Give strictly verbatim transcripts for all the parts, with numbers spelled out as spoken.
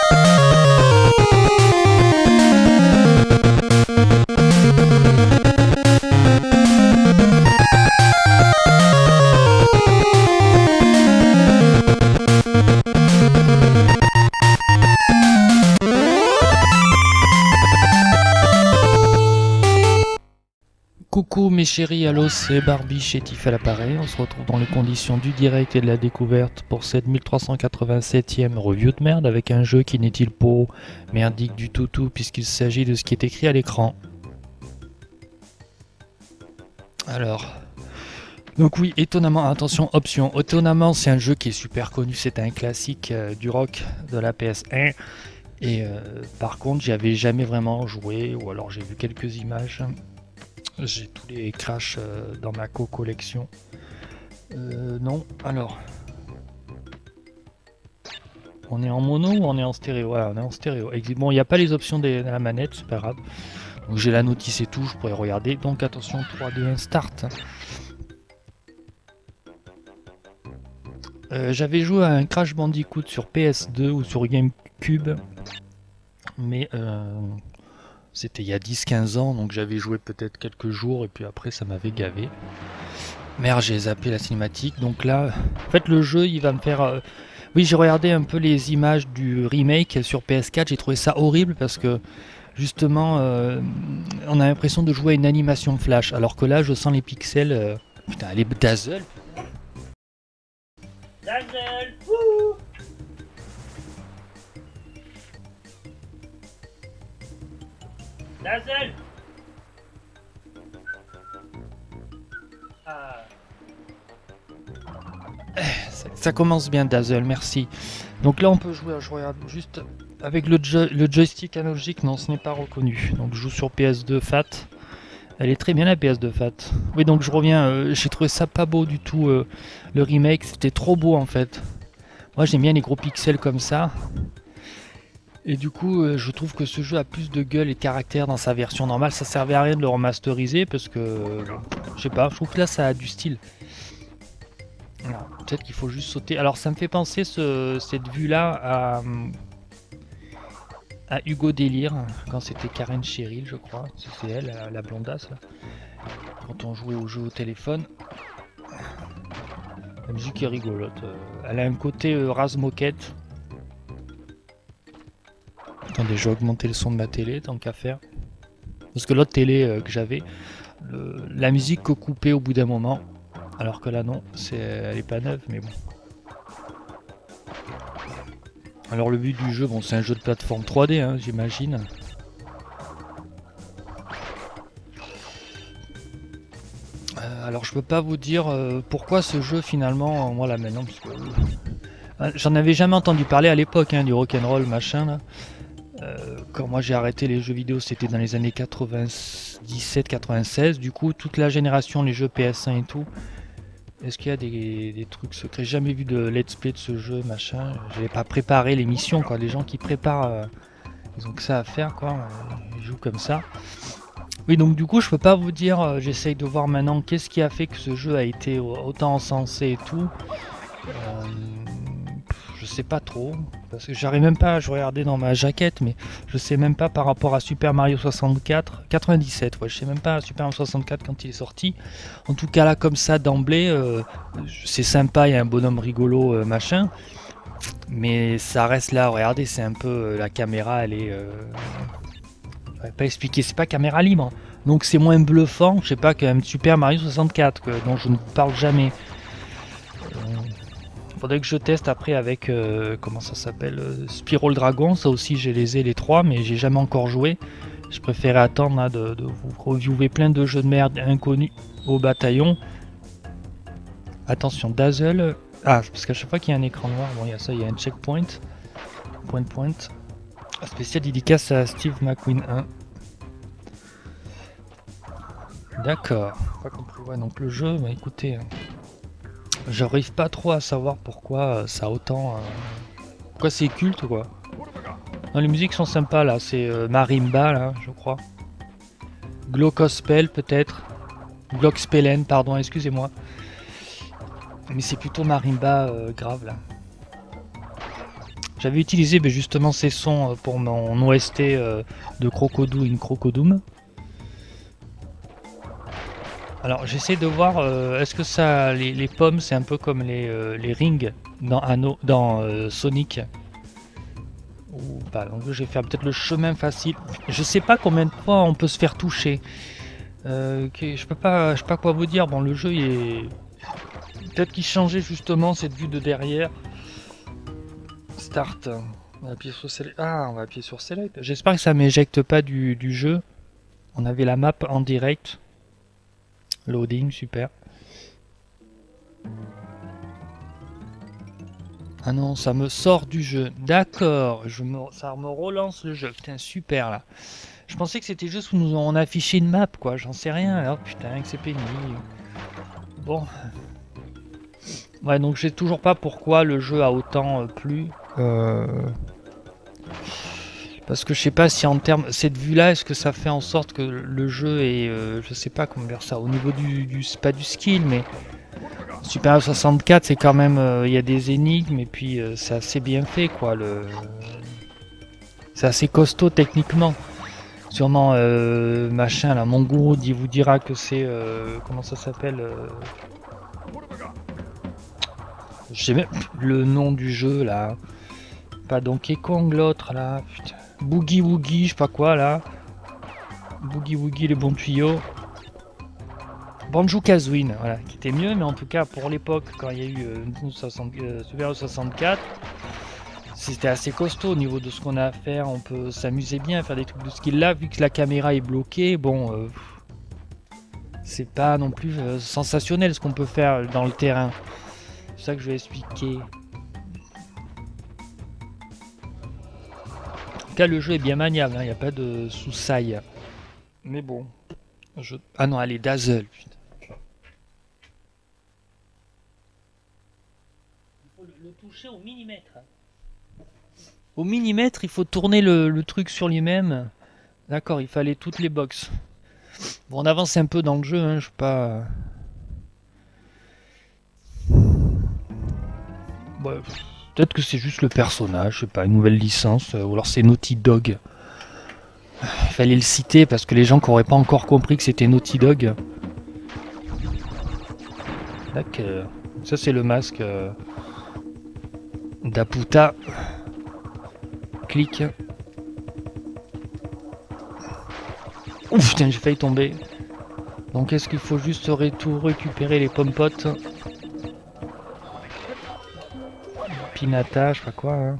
Coucou mes chéris, allô, c'est Barbie chez Tiff à l'appareil. On se retrouve dans les conditions du direct et de la découverte pour cette mille trois cent quatre-vingt-septième review de merde avec un jeu qui n'est-il pas merdique du tout tout puisqu'il s'agit de ce qui est écrit à l'écran. Alors, donc oui, étonnamment, attention, option, étonnamment c'est un jeu qui est super connu, c'est un classique euh, du rock de la P S un. Et euh, par contre, j'y avais jamais vraiment joué, ou alors j'ai vu quelques images. J'ai tous les crashs euh, dans ma co-collection. Euh, non, alors. On est en mono ou on est en stéréo? Ouais, on est en stéréo. Bon, il n'y a pas les options de la manette, c'est pas grave. Donc j'ai la notice et tout, je pourrais regarder. Donc attention, trois, deux, un, start. Euh, J'avais joué à un Crash Bandicoot sur P S deux ou sur GameCube. Mais... Euh... C'était il y a dix quinze ans, donc j'avais joué peut-être quelques jours et puis après ça m'avait gavé. Merde, j'ai zappé la cinématique. Donc là, en fait le jeu il va me faire... Euh... Oui, j'ai regardé un peu les images du remake sur P S quatre, j'ai trouvé ça horrible parce que justement euh, on a l'impression de jouer à une animation flash. Alors que là je sens les pixels... Euh... Putain, elle est dazzle. Dazzle, wouh. Dazzle. Ah. Ça, ça commence bien Dazzle, merci. Donc là on peut jouer, je regarde juste avec le, jo le joystick analogique, non ce n'est pas reconnu. Donc je joue sur P S deux Fat. Elle est très bien la P S deux Fat. Oui donc je reviens, euh, j'ai trouvé ça pas beau du tout, euh, le remake, c'était trop beau en fait. Moi j'aime bien les gros pixels comme ça. Et du coup, euh, je trouve que ce jeu a plus de gueule et de caractère dans sa version normale. Ça servait à rien de le remasteriser parce que, euh, je sais pas, je trouve que là ça a du style. Peut-être qu'il faut juste sauter. Alors ça me fait penser ce, cette vue-là à, à Hugo Délire, quand c'était Karen Cheryl, je crois. C'est elle, la, la blondasse, là. Quand on jouait au jeu au téléphone. La musique est rigolote. Elle a un côté euh, rase moquette. Attendez, je vais augmenter le son de ma télé, tant qu'à faire. Parce que l'autre télé euh, que j'avais, la musique que coupait au bout d'un moment. Alors que là non, c'est, elle est pas neuve, mais bon. Alors le but du jeu, bon c'est un jeu de plateforme trois D, hein, j'imagine. Euh, alors je peux pas vous dire euh, pourquoi ce jeu finalement, moi là maintenant, parce que euh, j'en avais jamais entendu parler à l'époque, hein, du rock'n'roll machin là. Euh, quand moi j'ai arrêté les jeux vidéo, c'était dans les années quatre-vingt-dix-sept quatre-vingt-seize. Du coup, toute la génération, les jeux P S un et tout. Est-ce qu'il y a des, des trucs secrets? J'ai jamais vu de let's play de ce jeu, machin. J'avais pas préparé l'émission, quoi. Les gens qui préparent, euh, ils ont que ça à faire, quoi. Ils jouent comme ça. Oui, donc du coup, je peux pas vous dire. Euh, J'essaye de voir maintenant qu'est-ce qui a fait que ce jeu a été autant encensé et tout. Euh, Je sais pas trop, parce que j'arrive même pas à je regardais dans ma jaquette, mais je sais même pas par rapport à Super Mario soixante-quatre, quatre-vingt-dix-sept, ouais, je sais même pas à Super Mario soixante-quatre quand il est sorti. En tout cas là, comme ça d'emblée, euh, c'est sympa, il y a un bonhomme rigolo, euh, machin, mais ça reste là, regardez, c'est un peu, euh, la caméra, elle est... Euh... Je vais pas expliquer, c'est pas caméra libre, donc c'est moins bluffant, je sais pas, qu'un Super Mario soixante-quatre, que, dont je ne parle jamais. Faudrait que je teste après avec, euh, comment ça s'appelle, euh, Spyro le Dragon, ça aussi j'ai les ai les trois, mais j'ai jamais encore joué. Je préférais attendre hein, de, de vous reviewer plein de jeux de merde inconnus au bataillon. Attention, Dazzle, ah, parce qu'à chaque fois qu'il y a un écran noir, bon il y a ça, il y a un checkpoint, point point, spécial dédicace à Steve McQueen un. D'accord, pas compris, ouais, donc le jeu, bah écoutez... Hein. J'arrive pas trop à savoir pourquoi ça a autant... Euh... Pourquoi c'est culte quoi. Non, les musiques sont sympas là, c'est euh, Marimba là, je crois. Glockospel peut-être. Glockspelen, pardon, excusez-moi. Mais c'est plutôt Marimba euh, grave là. J'avais utilisé ben, justement ces sons pour mon O S T euh, de Crocodile in Crocodile. Alors j'essaie de voir, euh, est-ce que ça, les, les pommes c'est un peu comme les, euh, les rings dans, Anno, dans euh, Sonic ou pas. Donc je vais faire peut-être le chemin facile. Je sais pas combien de fois on peut se faire toucher. Euh, okay, je peux pas, je sais pas quoi vous dire. Bon, le jeu il est peut-être qu'il changeait justement cette vue de derrière. Start. On va appuyer sur Select. Ah, on va appuyer sur Select. J'espère que ça m'éjecte pas du, du jeu. On avait la map en direct. Loading, super. Ah non, ça me sort du jeu. D'accord, je me, ça me relance le jeu. Putain, super là. Je pensais que c'était juste où nous on affichait une map, quoi. J'en sais rien. Alors, putain, que c'est pénible. Bon. Ouais, donc je sais toujours pas pourquoi le jeu a autant euh, plu. Euh... Parce que je sais pas si en termes... Cette vue-là, est-ce que ça fait en sorte que le jeu est... Euh, je sais pas comment dire ça. Au niveau du... du c'est pas du skill, mais... Super Mario soixante-quatre, c'est quand même... Il euh, y a des énigmes, et puis euh, c'est assez bien fait, quoi. Le... C'est assez costaud, techniquement. Sûrement, euh, machin, là, mon gourou dit, vous dira que c'est... Euh, comment ça s'appelle euh... Je sais même le nom du jeu, là. Pas Donkey Kong, l'autre, là. Putain. Boogie Woogie, je sais pas quoi là. Boogie Woogie, les bons tuyaux. Banjo Kazooie, voilà, qui était mieux, mais en tout cas pour l'époque, quand il y a eu euh, soixante, euh, Super soixante-quatre, c'était assez costaud au niveau de ce qu'on a à faire. On peut s'amuser bien à faire des trucs de skill là, vu que la caméra est bloquée. Bon, euh, c'est pas non plus euh, sensationnel ce qu'on peut faire dans le terrain. C'est ça que je vais expliquer. Le jeu est bien maniable, il hein, n'y a pas de sous-saille. Mais bon. Je... Ah non, elle est Dazzle. Putain. Il faut le toucher au millimètre. Au millimètre, il faut tourner le, le truc sur lui-même. D'accord, il fallait toutes les boxes. Bon, on avance un peu dans le jeu, hein, je sais pas... Ouais, peut-être que c'est juste le personnage, je sais pas, une nouvelle licence, ou alors c'est Naughty Dog. Il fallait le citer parce que les gens qui n'auraient pas encore compris que c'était Naughty Dog. D'accord. Ça c'est le masque euh, d'Aputa. Clic. Ouf, putain, j'ai failli tomber. Donc est-ce qu'il faut juste tout récupérer les pommes-potes? Pinata, je sais pas quoi. Hein.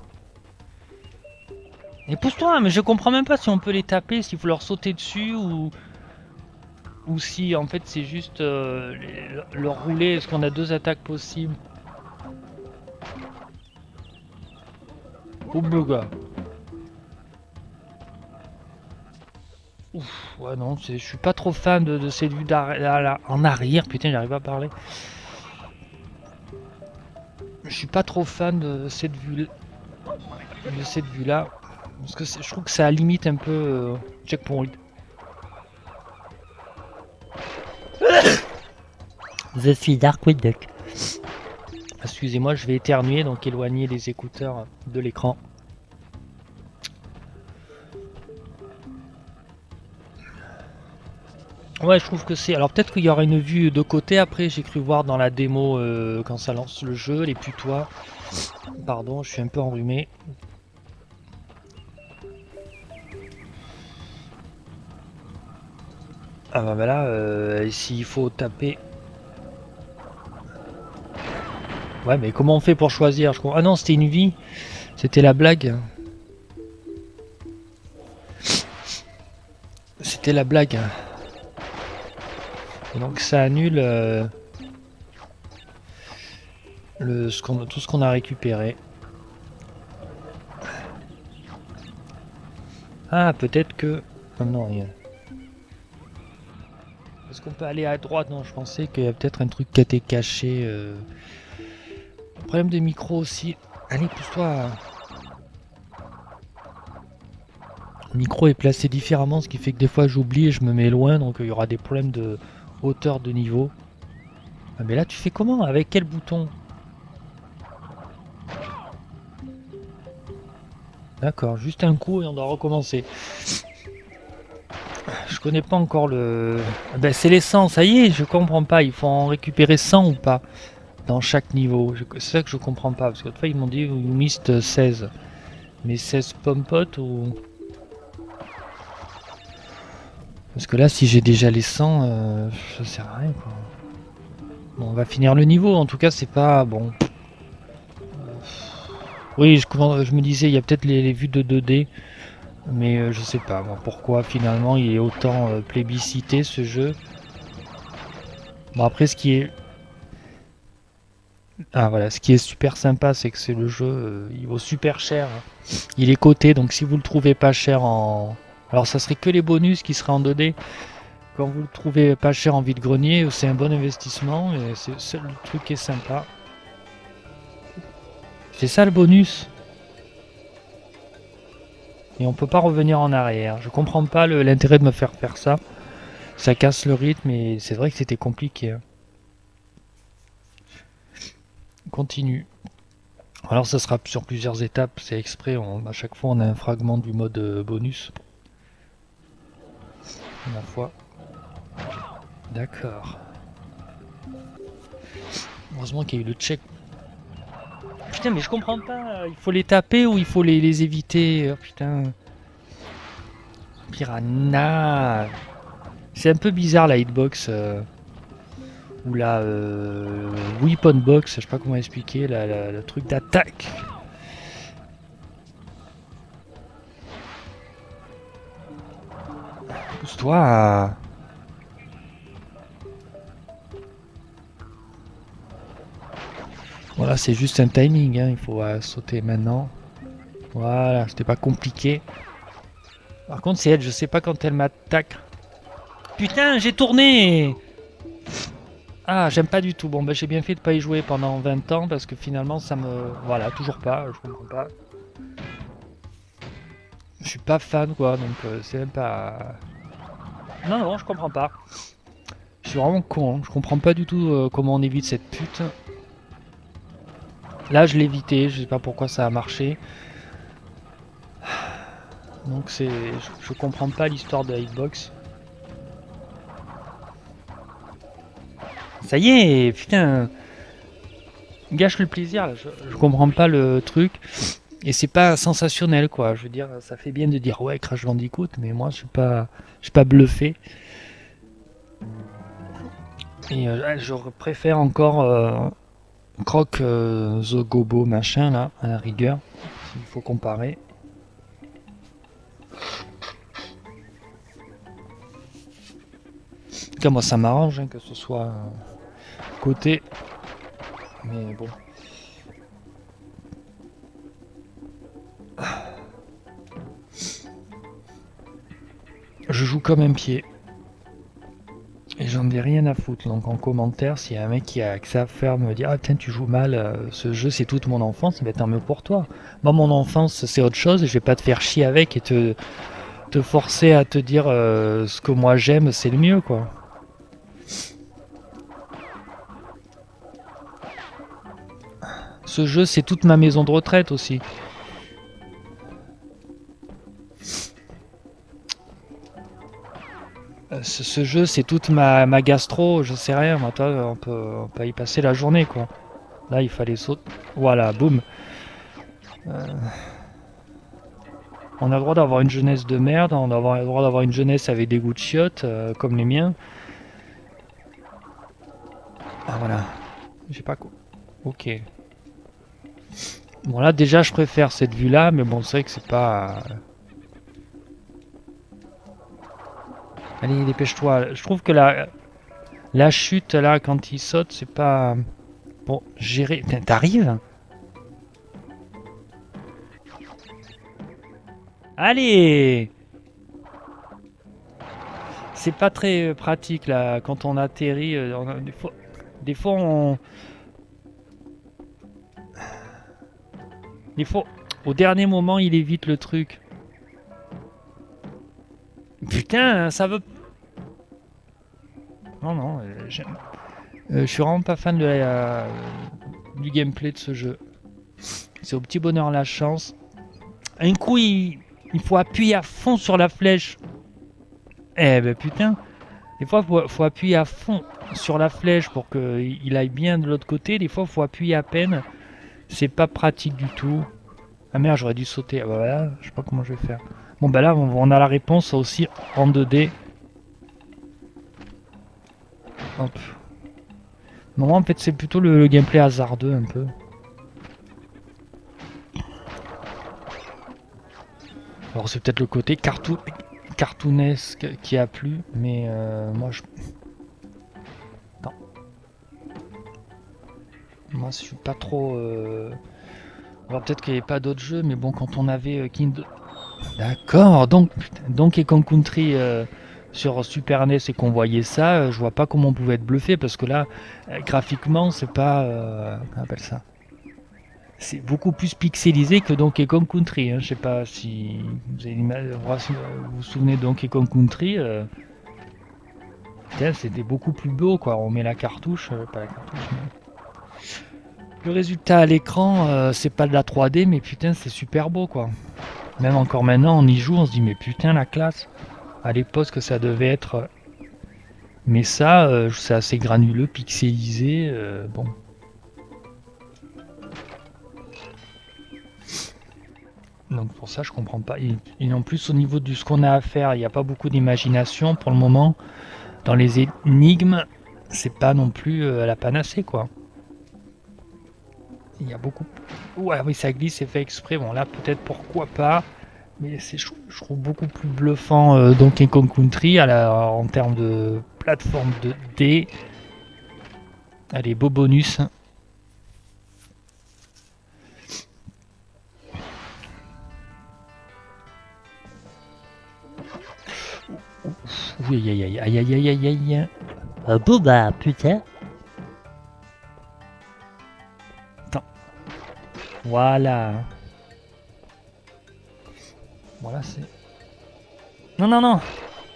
Et pousse-toi, mais je comprends même pas si on peut les taper, s'il faut leur sauter dessus ou ou si en fait c'est juste euh, les... leur rouler. Est-ce qu'on a deux attaques possibles? Oh le gars. Ouf, ouais non, je suis pas trop fan de, de cette vue en arrière. Putain, j'arrive pas à parler. Je suis pas trop fan de cette vue, de cette vue là, parce que je trouve que ça limite un peu euh, checkpoint. Je suis Darkwing Duck. Excusez-moi, je vais éternuer, donc éloigner les écouteurs de l'écran. Ouais, je trouve que c'est... Alors peut-être qu'il y aura une vue de côté après, j'ai cru voir dans la démo euh, quand ça lance le jeu, les putois. Pardon, je suis un peu enrhumé. Ah bah, bah là, euh, s'il faut taper... Ouais, mais comment on fait pour choisir? Je crois... Ah non, c'était une vie. C'était la blague. C'était la blague. Et donc ça annule euh, le, ce qu'on, tout ce qu'on a récupéré. Ah, peut-être que... Oh non, rien. Est-ce qu'on peut aller à droite? Non, je pensais qu'il y a peut-être un truc qui a été caché. Euh... Problème de micro aussi. Allez, pousse-toi. Le micro est placé différemment, ce qui fait que des fois j'oublie et je me mets loin, donc il y aura des problèmes de hauteur de niveau. Ah, mais là, tu fais comment? Avec quel bouton? D'accord, juste un coup et on doit recommencer. Je connais pas encore le... Ben c'est les cent, ça y est, je comprends pas. Il faut en récupérer cent ou pas dans chaque niveau. C'est ça que je comprends pas. Parce que fois ils m'ont dit, vous missed seize. Mais seize pompotes ou... Parce que là, si j'ai déjà les cent, euh, ça sert à rien, quoi. Bon, on va finir le niveau. En tout cas, c'est pas... Bon... Oui, je, je me disais, il y a peut-être les, les vues de deux D. Mais euh, je sais pas moi, pourquoi finalement il est autant euh, plébiscité ce jeu. Bon après ce qui est... Ah voilà, ce qui est super sympa c'est que c'est le jeu, euh, il vaut super cher. Il est coté donc si vous le trouvez pas cher en... Alors ça serait que les bonus qui seraient en deux D. Quand vous le trouvez pas cher en vide-grenier, c'est un bon investissement et c'est le truc qui est sympa. C'est ça le bonus. Et on peut pas revenir en arrière. Je comprends pas l'intérêt de me faire faire ça. Ça casse le rythme et c'est vrai que c'était compliqué. Hein. Continue. Alors ça sera sur plusieurs étapes, c'est exprès, on, à chaque fois on a un fragment du mode euh, bonus. La fois. D'accord. Heureusement qu'il y a eu le check. Putain mais je comprends pas, il faut les taper ou il faut les, les éviter. Oh, putain. Piranha. C'est un peu bizarre la hitbox. Euh, ou la euh, weapon box, je sais pas comment expliquer, la, la, le truc d'attaque. Pousse-toi. Voilà, c'est juste un timing, hein. Il faut euh, sauter maintenant. Voilà, c'était pas compliqué. Par contre, c'est elle, je sais pas quand elle m'attaque. Putain, j'ai tourné. Ah, j'aime pas du tout. Bon, bah j'ai bien fait de pas y jouer pendant vingt ans parce que finalement, ça me... Voilà, toujours pas, je comprends pas. Je suis pas fan, quoi, donc euh, c'est même pas... Non, non, je comprends pas. Je suis vraiment con, hein. Je comprends pas du tout euh, comment on évite cette pute. Là, je l'ai évité, je sais pas pourquoi ça a marché. Donc c'est... Je, je comprends pas l'histoire de la hitbox. Ça y est, putain. Gâche le plaisir, là. Je, je comprends pas le truc. Et c'est pas sensationnel, quoi. Je veux dire, ça fait bien de dire ouais, Crash Bandicoot, mais moi, je suis pas, je suis pas bluffé. Et euh, je préfère encore euh, Croc euh, The Gobo machin là, à la rigueur, s'il faut comparer. En tout cas, moi, ça m'arrange hein, que ce soit euh, côté, mais bon. Je joue comme un pied. Et j'en ai rien à foutre. Donc en commentaire, s'il y a un mec qui a que ça à faire, me dire ah tiens tu joues mal, euh, ce jeu c'est toute mon enfance, mais tant mieux pour toi. Moi mon enfance c'est autre chose et je vais pas te faire chier avec et te, te forcer à te dire euh, ce que moi j'aime c'est le mieux quoi. Ce jeu c'est toute ma maison de retraite aussi. Ce, ce jeu c'est toute ma, ma gastro, je sais rien, moi toi on peut, on peut y passer la journée quoi. Là il fallait sauter, voilà boum. Euh... On a le droit d'avoir une jeunesse de merde, on a le droit d'avoir une jeunesse avec des goûts de chiottes euh, comme les miens. Ah voilà, j'ai pas quoi. Ok. Bon là déjà je préfère cette vue là, mais bon c'est vrai que c'est pas... Allez dépêche-toi, je trouve que la, la chute là quand il saute c'est pas... Bon, gérer... T'arrives ? Allez! C'est pas très pratique là quand on atterrit. Euh, on a, des, fois, des fois on. Des fois, au dernier moment, il évite le truc. Putain, ça veut. Non, non, euh, j'aime. Euh, je suis vraiment pas fan de la, euh, du gameplay de ce jeu. C'est au petit bonheur la chance. Un coup, il, il faut appuyer à fond sur la flèche. Eh ben putain, des fois, il faut, faut appuyer à fond sur la flèche pour qu'il aille bien de l'autre côté. Des fois, il faut appuyer à peine. C'est pas pratique du tout. Ah merde, j'aurais dû sauter. Ah bah voilà, je sais pas comment je vais faire. Bon bah là, on, on a la réponse aussi en deux D. Hop. Non, en fait, c'est plutôt le, le gameplay hasardeux un peu. Alors c'est peut-être le côté cartoon, cartoonesque qui a plu, mais euh, moi je... Attends. Moi je suis pas trop... Euh... Alors peut-être qu'il n'y avait pas d'autres jeux, mais bon, quand on avait euh, Kind... D'accord, donc Donkey Kong Country euh, sur Super N E S et qu'on voyait ça, euh, je vois pas comment on pouvait être bluffé, parce que là, euh, graphiquement, c'est pas... Euh... Comment on appelle ça? C'est beaucoup plus pixelisé que Donkey Kong Country. Hein. Je sais pas si vous avez vous vous souvenez de Donkey Kong Country. Euh... C'était beaucoup plus beau, quoi. On met la cartouche, euh, pas la cartouche. Mais... Le résultat à l'écran, euh, c'est pas de la trois D, mais putain, c'est super beau, quoi. Même encore maintenant, on y joue, on se dit, mais putain, la classe. À l'époque, que ça devait être. Mais ça, euh, c'est assez granuleux, pixelisé. Euh, bon. Donc pour ça je comprends pas. Et, et en plus au niveau de ce qu'on a à faire, il n'y a pas beaucoup d'imagination pour le moment. Dans les énigmes, c'est pas non plus euh, la panacée quoi. Il y a beaucoup... Ouais oui ça glisse, c'est fait exprès. Bon là peut-être pourquoi pas. Mais c'est je, je trouve beaucoup plus bluffant euh, Donkey Kong Country à la, en termes de plateforme de D. Allez beau bonus. Oui, aïe aïe aïe aïe aïe aïe aïe. Euh, bon bah putain. Attends. Voilà. Voilà c'est... Non non non.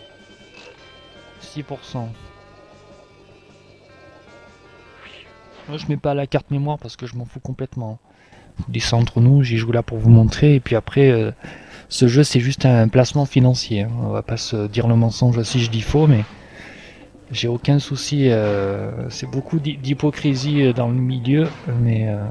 six pour cent. Moi je mets pas la carte mémoire parce que je m'en fous complètement. Vous ça entre nous, j'y joue là pour vous montrer et puis après... Euh... Ce jeu c'est juste un placement financier, hein. On va pas se dire le mensonge si je dis faux, mais j'ai aucun souci. Euh, c'est beaucoup d'hypocrisie dans le milieu, mais euh...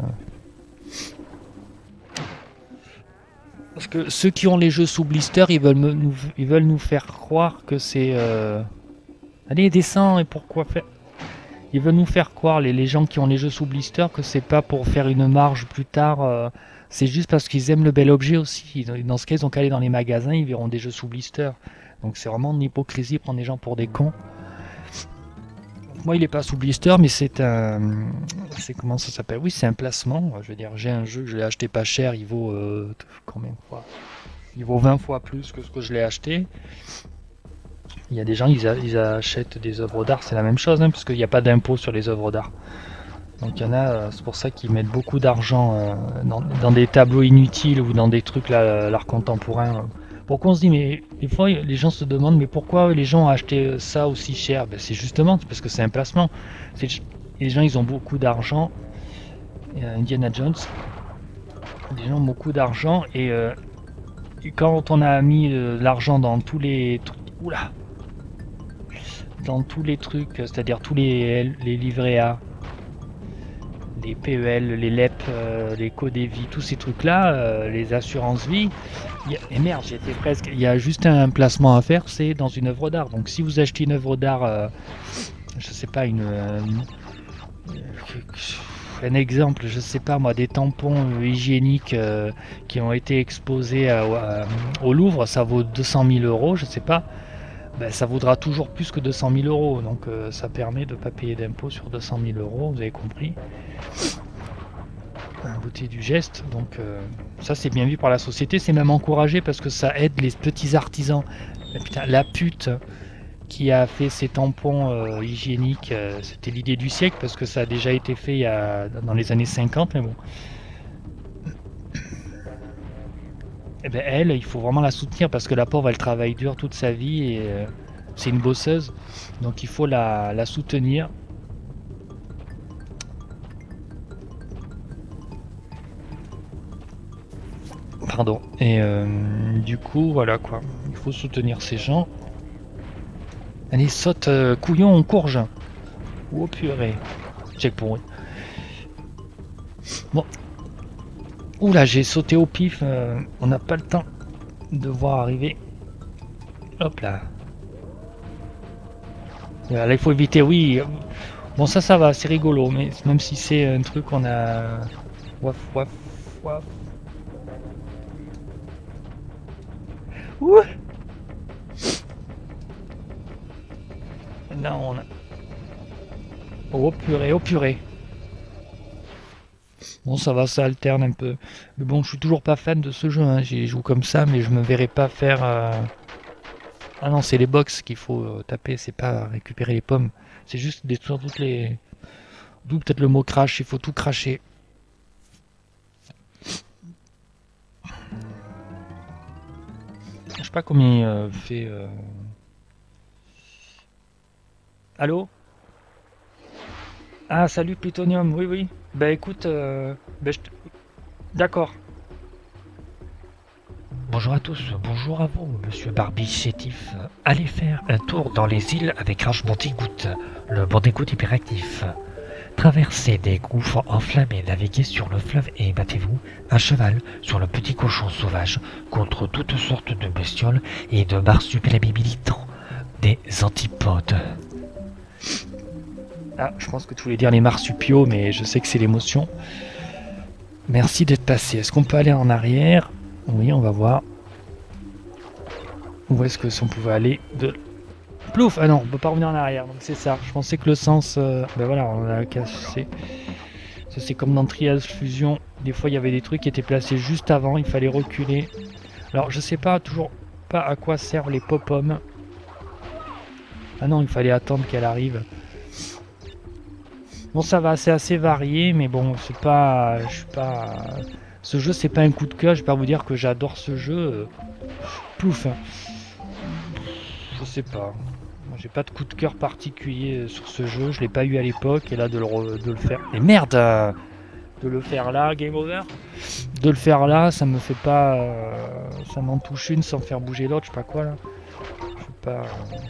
parce que ceux qui ont les jeux sous blister, ils veulent me, nous, ils veulent nous faire croire que c'est. Euh... Allez, descends et pourquoi faire? Ils veulent nous faire croire les, les gens qui ont les jeux sous blister que c'est pas pour faire une marge plus tard. Euh... C'est juste parce qu'ils aiment le bel objet aussi. Dans ce cas, ils ont qu'à aller dans les magasins, ils verront des jeux sous blister. Donc c'est vraiment une hypocrisie, prendre les gens pour des cons. Moi, il est pas sous blister, mais c'est un... C'est comment ça s'appelle? Oui, c'est un placement. Je veux dire, j'ai un jeu que je l'ai acheté pas cher, il vaut... Euh, combien de fois? Il vaut vingt fois plus que ce que je l'ai acheté. Il y a des gens, ils, a, ils achètent des œuvres d'art, c'est la même chose, hein, parce qu'il n'y a pas d'impôt sur les œuvres d'art. Donc il y en a, c'est pour ça qu'ils mettent beaucoup d'argent euh, dans, dans des tableaux inutiles ou dans des trucs là, l'art contemporain. Pourquoi on se dit, mais des fois les gens se demandent, mais pourquoi les gens ont acheté ça aussi cher? Ben, c'est justement parce que c'est un placement. Les gens ils ont beaucoup d'argent. Indiana Jones, les gens ont beaucoup d'argent et, euh, et quand on a mis euh, l'argent dans tous les trucs, oula, dans tous les trucs, c'est-à-dire tous les, les livrets A, les P E L, les L E P, euh, les Codévie, tous ces trucs-là, euh, les assurances vie. A... Et merde, j'étais presque. Il y a juste un placement à faire, c'est dans une œuvre d'art. Donc si vous achetez une œuvre d'art, euh, je sais pas, une, une, un exemple, je sais pas moi, des tampons euh, hygiéniques euh, qui ont été exposés à, à, au Louvre, ça vaut deux cent mille euros, je sais pas. Ben, ça vaudra toujours plus que deux cent mille euros, donc euh, ça permet de ne pas payer d'impôt sur deux cent mille euros, vous avez compris. La beauté du geste, donc euh, ça c'est bien vu par la société, c'est même encouragé parce que ça aide les petits artisans. Mais putain, la pute qui a fait ces tampons euh, hygiéniques, euh, c'était l'idée du siècle parce que ça a déjà été fait il y a, dans les années cinquante, mais bon. Eh ben elle, il faut vraiment la soutenir parce que la pauvre elle travaille dur toute sa vie et euh, c'est une bosseuse, donc il faut la, la soutenir. pardon. Et euh, du coup, voilà quoi. Il faut soutenir ces gens. Allez, saute, euh, couillon, on courge. Oh purée. Checkpoint. Bon. Oula, j'ai sauté au pif. Euh, on n'a pas le temps de voir arriver. Hop là. Là, il faut éviter, oui. Bon, ça, ça va, c'est rigolo. Mais même si c'est un truc qu'on a... Waf, waf, waf. Ouh. Là, on a... Oh purée, oh purée. Bon, ça va, ça alterne un peu. Mais bon, je suis toujours pas fan de ce jeu. Hein. J'y joue comme ça, mais je me verrai pas faire... Euh... Ah non, c'est les box qu'il faut euh, taper, c'est pas récupérer les pommes. C'est juste détruire toutes les... D'où peut-être le mot crash, il faut tout cracher. Je sais pas combien il euh, fait... Euh... Allô? Ah, salut Plutonium, oui, oui. Bah écoute, euh... bah, je te... D'accord. Bonjour à tous, bonjour à vous, monsieur Barbie chétif. Allez faire un tour dans les îles avec Crash Bandicoot, le Bandicoot hyperactif. Traversez des gouffres enflammés, naviguez sur le fleuve et battez-vous à cheval sur le petit cochon sauvage contre toutes sortes de bestioles et de marsupilamis militants, des antipodes. Ah, je pense que tu voulais dire les marsupiaux, mais je sais que c'est l'émotion. Merci d'être passé. Est-ce qu'on peut aller en arrière? Oui, on va voir. Où est-ce que si on pouvait aller de... Plouf! Ah non, on peut pas revenir en arrière, donc c'est ça. Je pensais que le sens... Euh... Ben voilà, on l'a cassé. Ça c'est comme dans Trials Fusion. Des fois il y avait des trucs qui étaient placés juste avant, il fallait reculer. Alors je sais pas, toujours pas à quoi servent les pop-hommes. Ah non, il fallait attendre qu'elle arrive. Bon ça va, c'est assez varié, mais bon, c'est pas... Je suis pas... Ce jeu c'est pas un coup de cœur, je vais pas vous dire que j'adore ce jeu. Plouf. Je sais pas. J'ai pas de coup de cœur particulier sur ce jeu, je l'ai pas eu à l'époque, et là de le, re... de le faire... Mais merde euh, de le faire là, game over. De le faire là, ça me fait pas... Euh... Ça m'en touche une sans faire bouger l'autre, je sais pas quoi là. Je sais pas...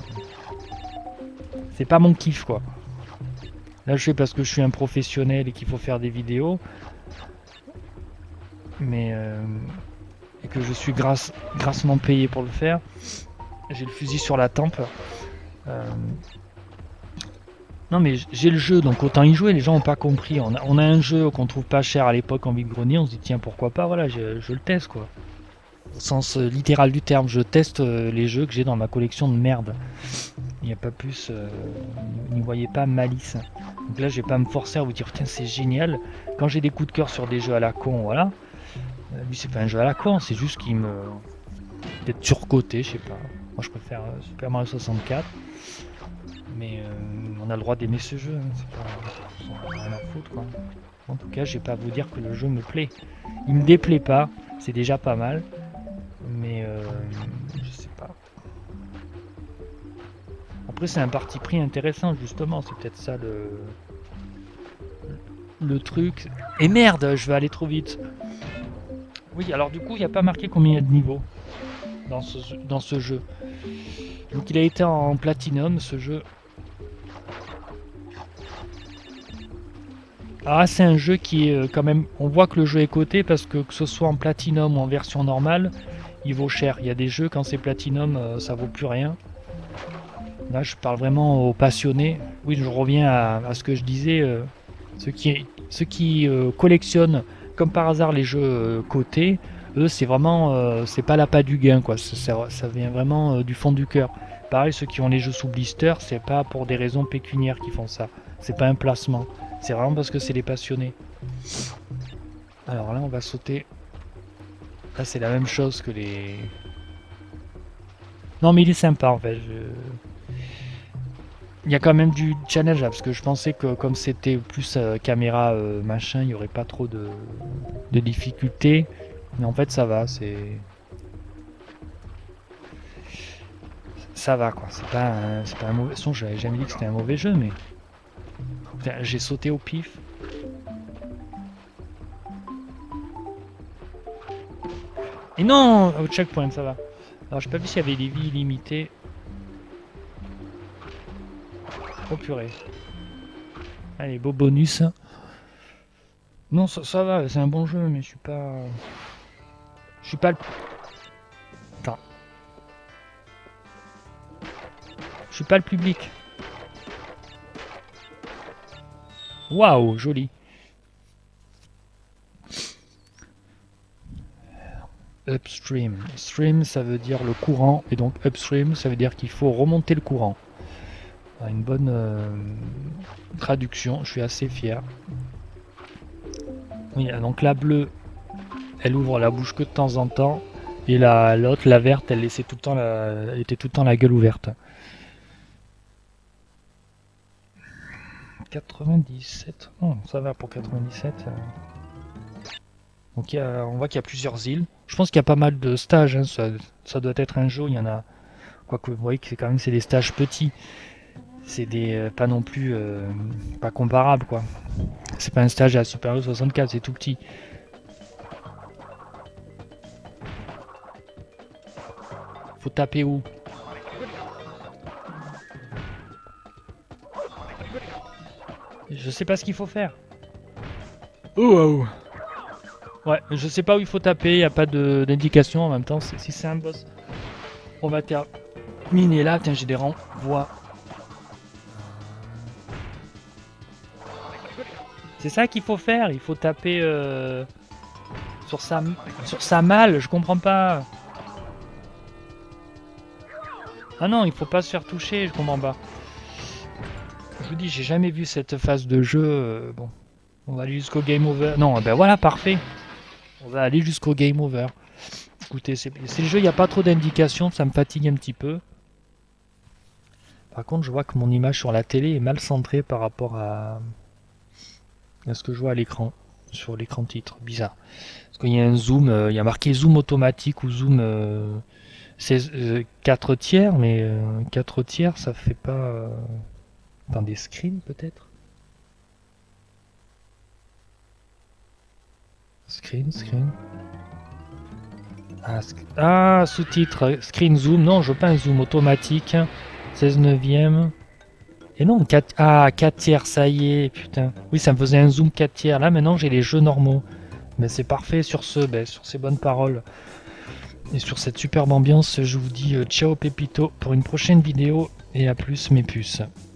C'est pas mon kiff quoi. Là je fais parce que je suis un professionnel et qu'il faut faire des vidéos. Mais... Euh... Et que je suis grasse... grassement payé pour le faire. J'ai le fusil sur la tempe. Euh... Non mais j'ai le jeu, donc autant y jouer, les gens n'ont pas compris. On a, on a un jeu qu'on trouve pas cher à l'époque en vide-grenier, on se dit tiens pourquoi pas, voilà, je, je le teste quoi. Au sens euh, littéral du terme, je teste euh, les jeux que j'ai dans ma collection de merde. Il n'y a pas plus, euh, n'y voyez pas malice. Donc là je vais pas me forcer à vous dire tiens c'est génial. Quand j'ai des coups de cœur sur des jeux à la con, voilà. Euh, lui c'est pas un jeu à la con, c'est juste qu'il me... peut-être surcoté, je sais pas. Moi je préfère euh, Super Mario soixante-quatre. Mais euh, on a le droit d'aimer ce jeu, hein. C'est pas rien à foutre quoi. En tout cas, je vais pas vous dire que le jeu me plaît. Il me déplaît pas, c'est déjà pas mal. Mais euh, je sais pas. Après, c'est un parti pris intéressant justement. C'est peut-être ça le le truc. Et merde, je vais aller trop vite. Oui, alors du coup, il n'y a pas marqué combien il y a de niveaux dans ce dans ce jeu. Donc il a été en platinum ce jeu. Ah, c'est un jeu qui est euh, quand même... On voit que le jeu est coté parce que que ce soit en platinum ou en version normale, il vaut cher. Il y a des jeux, quand c'est platinum, euh, ça vaut plus rien. Là, je parle vraiment aux passionnés. Oui, je reviens à, à ce que je disais. Euh, ceux qui, ceux qui euh, collectionnent, comme par hasard, les jeux euh, cotés, eux, c'est vraiment... Euh, c'est pas l'appât du gain, quoi. Ça, ça, ça vient vraiment euh, du fond du cœur. Pareil, ceux qui ont les jeux sous blister, c'est pas pour des raisons pécuniaires qu'ils font ça. C'est pas un placement. C'est vraiment parce que c'est les passionnés. Alors là, on va sauter. Là, c'est la même chose que les... Non, mais il est sympa, en fait. Je... Il y a quand même du challenge, là, parce que je pensais que comme c'était plus euh, caméra euh, machin, il n'y aurait pas trop de... de difficultés. Mais en fait, ça va, c'est... Ça va, quoi. C'est pas, un... c'est pas un mauvais... son. J'avais jamais dit que c'était un mauvais jeu, mais... J'ai sauté au pif. Et non, au checkpoint, ça va. Alors, j'ai pas vu s'il y avait des vies illimitées. Oh purée. Allez, beau bonus. Non, ça, ça va, c'est un bon jeu, mais je suis pas... Je suis pas le... Attends. Je suis pas le public. Waouh, joli. Upstream. Stream, ça veut dire le courant, et donc upstream, ça veut dire qu'il faut remonter le courant. Une bonne euh, traduction, je suis assez fier. Oui, donc la bleue, elle ouvre la bouche que de temps en temps, et la l'autre, la verte, elle laissait tout le temps la, elle était tout le temps la gueule ouverte. quatre-vingt-dix-sept, oh, ça va pour quatre-vingt-dix-sept. Donc il y a, on voit qu'il y a plusieurs îles. Je pense qu'il y a pas mal de stages, hein. ça, ça doit être un jeu, il y en a. Quoique vous voyez que c'est quand même c'est des stages petits. C'est des euh, pas non plus euh, pas comparable quoi. C'est pas un stage à Super Mario soixante-quatre, c'est tout petit. Faut taper où? Je sais pas ce qu'il faut faire. Oh, oh. Ouais, je sais pas où il faut taper, y a pas d'indication en même temps. Si c'est un boss, on va terminer là. Tiens, j'ai des renvois. C'est ça qu'il faut faire, il faut taper euh, sur sa sur sa malle, je comprends pas. Ah non, il faut pas se faire toucher, je comprends pas. Je vous dis, j'ai jamais vu cette phase de jeu. Euh, bon, on va aller jusqu'au game over. Non, ben voilà, parfait. On va aller jusqu'au game over. Écoutez, c'est le jeu, il n'y a pas trop d'indications, ça me fatigue un petit peu. Par contre, je vois que mon image sur la télé est mal centrée par rapport à... à ce que je vois à l'écran, sur l'écran titre, bizarre. Parce qu'il y a un zoom, euh, il y a marqué zoom automatique ou zoom euh, seize, euh, quatre tiers, mais euh, quatre tiers ça fait pas... Euh... Dans des screens peut-être. Screen, screen. Ah, sc ah sous-titre, screen zoom, non je veux pas un zoom automatique. seize neuvième. Et non, quatre, ah, quatre tiers, ça y est, putain. Oui, ça me faisait un zoom quatre tiers. Là, maintenant, j'ai les jeux normaux. Mais c'est parfait sur ce, ben, sur ces bonnes paroles. Et sur cette superbe ambiance, je vous dis euh, ciao Pépito pour une prochaine vidéo. Et à plus mes puces.